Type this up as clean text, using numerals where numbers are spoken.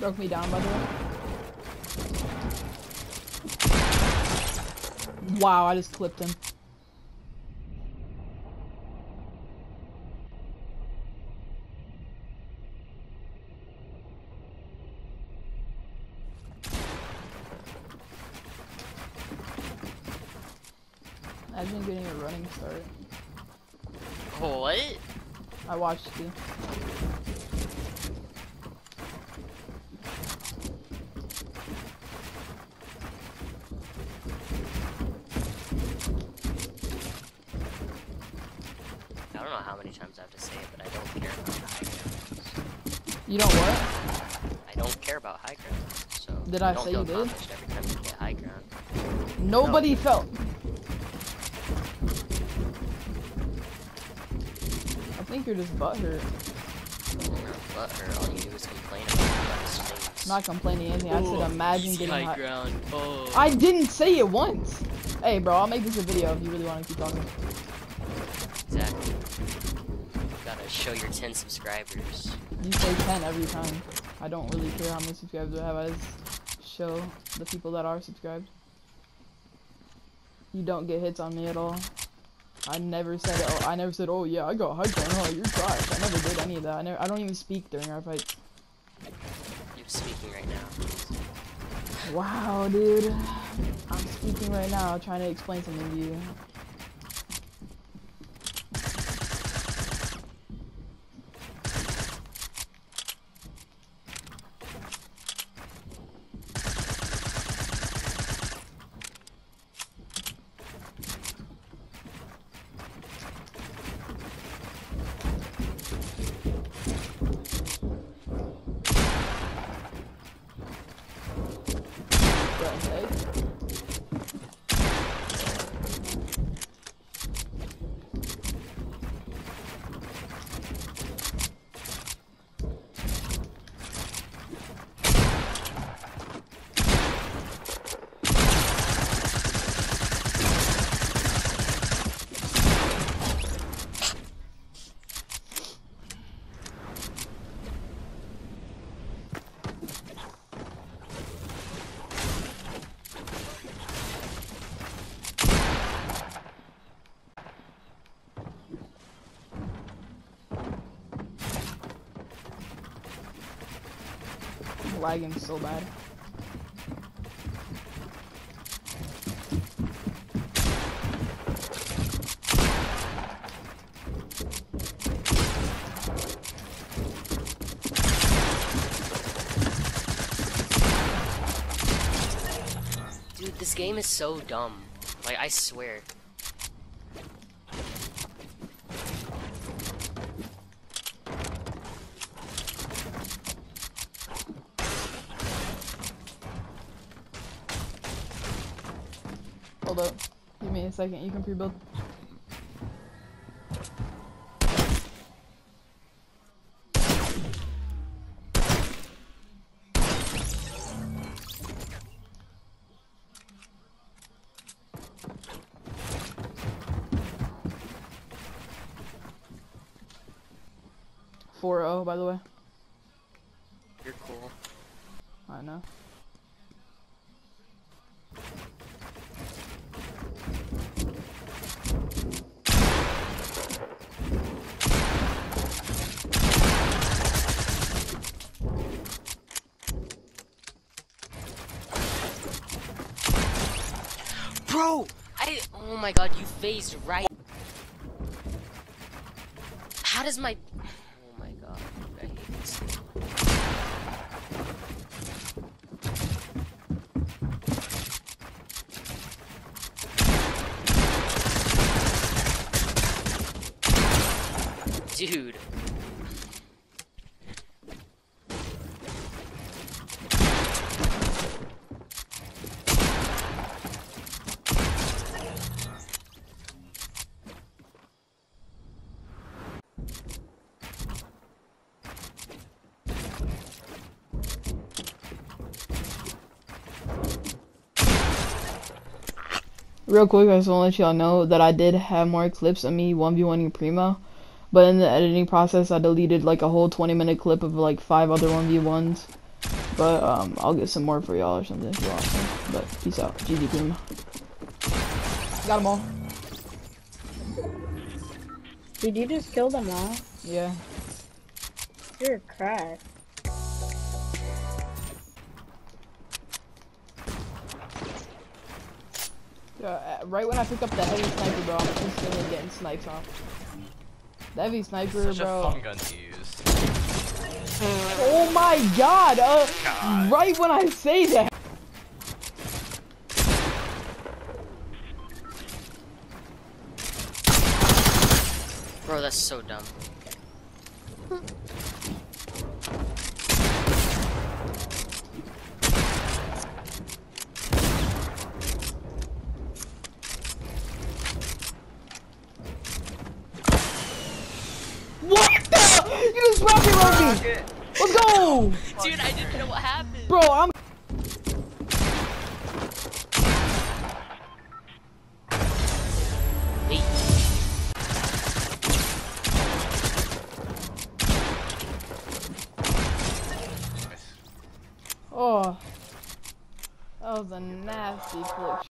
Broke me down, by the way. Wow, I just clipped him. Imagine getting a running start. What? I watched you. I don't know how many times I have to say it, but I don't care about high ground. You don't what? I don't care about high ground. So Did I say you don't did? feel accomplished every time you get high ground. Nobody felt. I think you're just butthurt. Butthurt, all you do is complain about these things. I'm not complaining anything. I said imagine getting high ground. Oh. I didn't say it once. Hey, bro, I'll make this a video if you really want to keep talking. Exactly. You gotta show your 10 subscribers. You say 10 every time. I don't really care how many subscribers I have. I just show the people that are subscribed. You don't get hits on me at all. I never said, oh, oh yeah, I got high ground. Oh, you're trash. I never did any of that. I don't even speak during our fight. You're speaking right now. Wow, dude. I'm speaking right now, trying to explain something to you. Lagging so bad. Dude, this game is so dumb. Like, I swear. Hold up. Give me a second. You can pre-build. .4-0, by the way. You're cool. I know. Bro! Oh my god, you phased right. How does my... Oh my god, I hate this. Dude. Real quick, I just want to let y'all know that I did have more clips of me 1v1ing Primo, but in the editing process I deleted like a whole 20-minute clip of like 5 other 1v1s. But I'll get some more for y'all or something if you want. But peace out. GG Puma. Got them all. Did you just kill them all? Yeah. You're a crack. Right when I pick up the heavy sniper, bro, I'm instantly getting snipes off. The heavy sniper, Such bro. a fun gun to use. Oh my god! Right when I say that. Bro, that's so dumb. What the? You just rocket rode me! Let's go! Dude, I didn't know what happened. Bro, I'm. Wait. Oh. That was a nasty clip.